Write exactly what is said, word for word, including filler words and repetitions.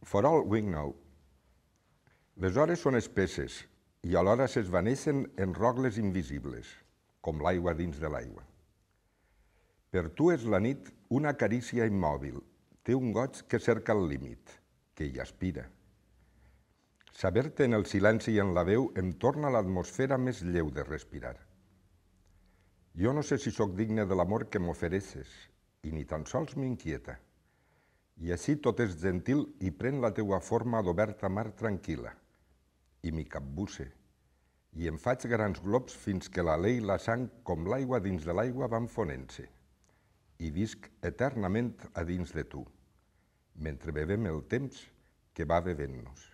For all we know. Les hores són espesses i alhora s'esvaneixen en rogles invisibles, com l'aigua dins de l'aigua. Per tu és la nit una carícia immòbil, té un goig que cerca el límit, que hi aspira. Saber-te en el silenci i en la veu em torna l'atmosfera més lleu de respirar. Jo no sé si sóc digne de l'amor que m'ofereixes, i ni tan sols m'inquieta. I així tot és gentil i pren la teua forma d'oberta mar tranquil·la, i m'hi capbusse, i em faig grans globs fins que l'alè i la sang com l'aigua dins de l'aigua van fonent-se, i visc eternament a dins de tu, mentre bevem el temps que va bevent-nos.